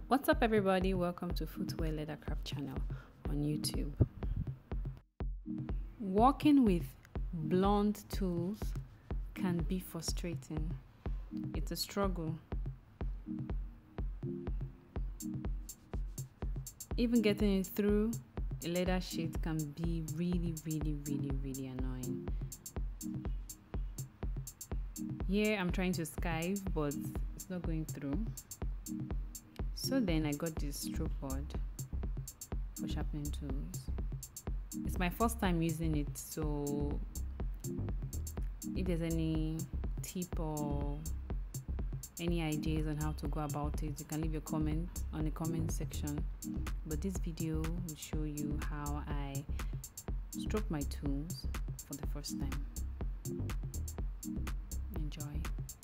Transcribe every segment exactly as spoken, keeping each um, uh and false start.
What's up, everybody? Welcome to Footwear Leathercraft channel on YouTube. Working with blunt tools can be frustrating. It's a struggle. Even getting it through a leather sheet can be really, really, really, really annoying. Here I'm trying to skive, but it's not going through. So then I got this stroke board for sharpening tools. It's my first time using it, so if there's any tip or any ideas on how to go about it, you can leave your comment on the comment section. But this video will show you how I stroke my tools for the first time. Enjoy.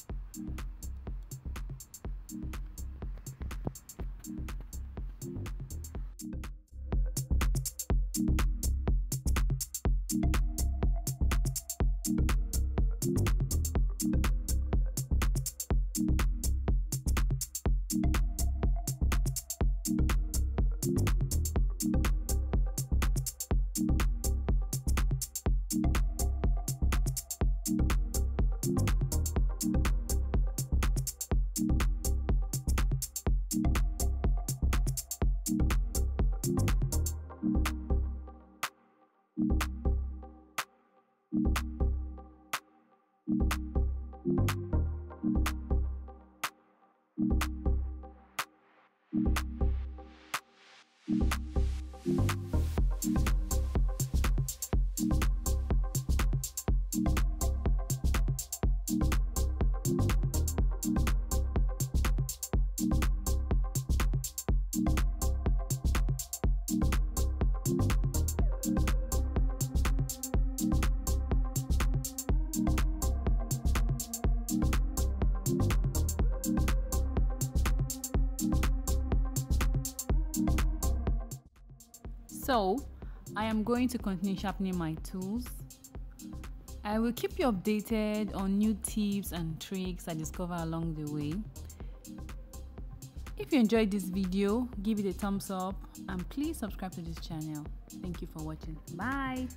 So, I am going to continue sharpening my tools. I will keep you updated on new tips and tricks I discover along the way. If you enjoyed this video, give it a thumbs up and please subscribe to this channel. Thank you for watching. Bye!